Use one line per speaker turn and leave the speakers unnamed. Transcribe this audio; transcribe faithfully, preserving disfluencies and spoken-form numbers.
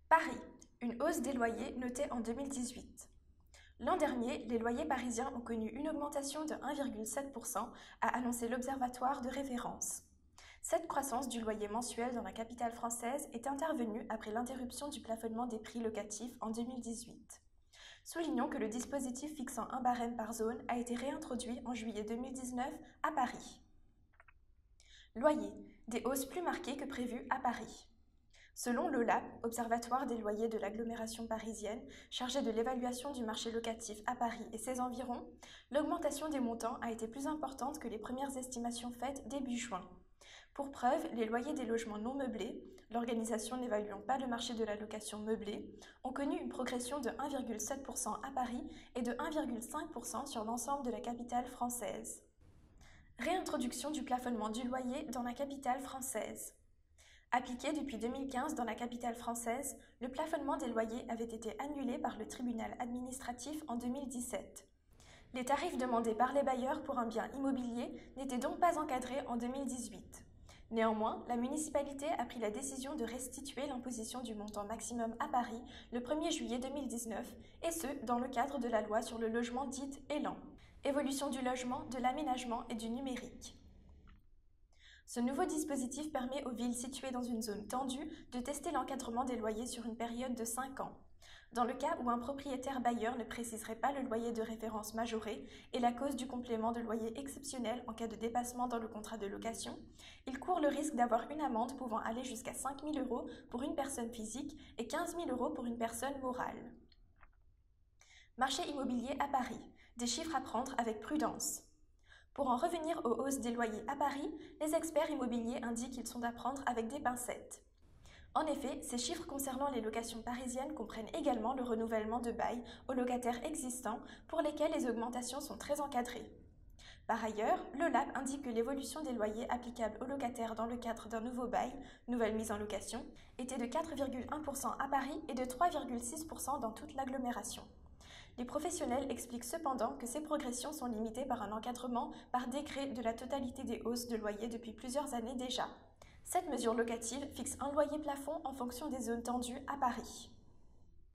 Paris, une hausse des loyers notée en deux mille dix-huit. L'an dernier, les loyers parisiens ont connu une augmentation de un virgule sept pour cent, a annoncé l'Observatoire de référence. Cette croissance du loyer mensuel dans la capitale française est intervenue après l'interruption du plafonnement des prix locatifs en deux mille dix-huit. Soulignons que le dispositif fixant un barème par zone a été réintroduit en juillet deux mille dix-neuf à Paris. Loyers, des hausses plus marquées que prévues à Paris. Selon l'O L A P, Observatoire des loyers de l'agglomération parisienne, chargé de l'évaluation du marché locatif à Paris et ses environs, l'augmentation des montants a été plus importante que les premières estimations faites début juin. Pour preuve, les loyers des logements non meublés, l'organisation n'évaluant pas le marché de la location meublée, ont connu une progression de un virgule sept pour cent à Paris et de un virgule cinq pour cent sur l'ensemble de la capitale française. Réintroduction du plafonnement du loyer dans la capitale française. Appliqué depuis deux mille quinze dans la capitale française, le plafonnement des loyers avait été annulé par le tribunal administratif en deux mille dix-sept. Les tarifs demandés par les bailleurs pour un bien immobilier n'étaient donc pas encadrés en deux mille dix-huit. Néanmoins, la municipalité a pris la décision de restituer l'imposition du montant maximum à Paris le premier juillet deux mille dix-neuf, et ce, dans le cadre de la loi sur le logement dite Élan, évolution du logement, de l'aménagement et du numérique. Ce nouveau dispositif permet aux villes situées dans une zone tendue de tester l'encadrement des loyers sur une période de cinq ans. Dans le cas où un propriétaire bailleur ne préciserait pas le loyer de référence majoré et la cause du complément de loyer exceptionnel en cas de dépassement dans le contrat de location, il court le risque d'avoir une amende pouvant aller jusqu'à cinq mille euros pour une personne physique et quinze mille euros pour une personne morale. Marché immobilier à Paris. Des chiffres à prendre avec prudence. Pour en revenir aux hausses des loyers à Paris, les experts immobiliers indiquent qu'ils sont à prendre avec des pincettes. En effet, ces chiffres concernant les locations parisiennes comprennent également le renouvellement de bail aux locataires existants pour lesquels les augmentations sont très encadrées. Par ailleurs, l'O L A P indique que l'évolution des loyers applicables aux locataires dans le cadre d'un nouveau bail, nouvelle mise en location, était de quatre virgule un pour cent à Paris et de trois virgule six pour cent dans toute l'agglomération. Les professionnels expliquent cependant que ces progressions sont limitées par un encadrement par décret de la totalité des hausses de loyer depuis plusieurs années déjà. Cette mesure locative fixe un loyer plafond en fonction des zones tendues à Paris.